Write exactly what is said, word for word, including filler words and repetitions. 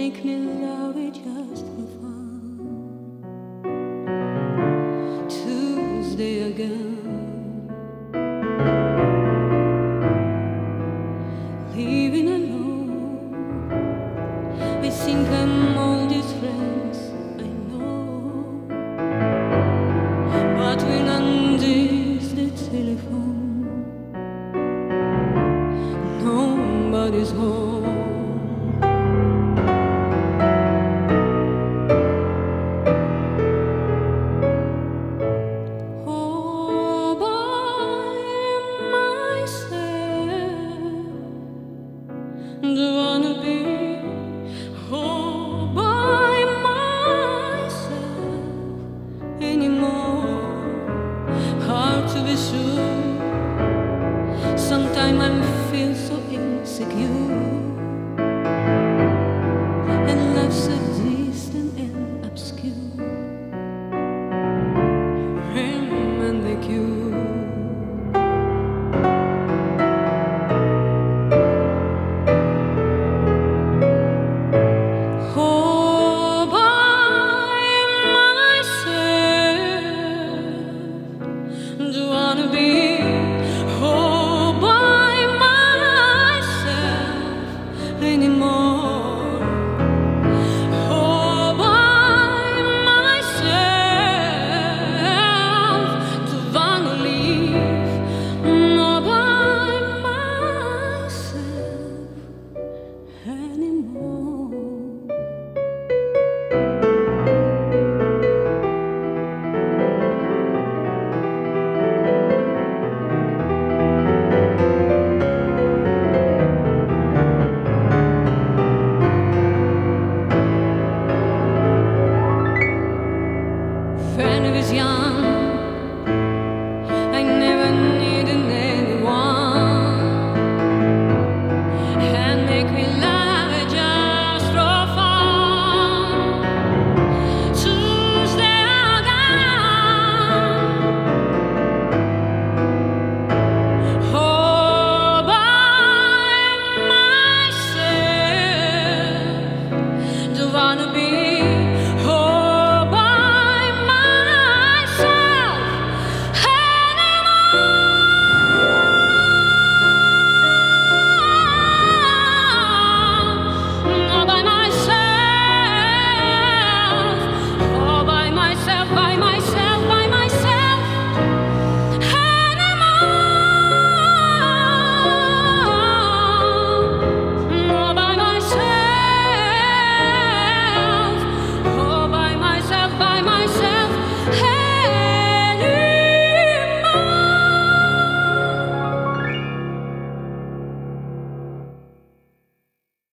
make me love it just for fun. Tuesday again, living alone. I think I'm all these friends I know, but when undies the telephone, nobody's home. Sometimes I feel so insecure, and love's so distant and obscure. Him and the cure. All by myself, do I wanna be. Anymore.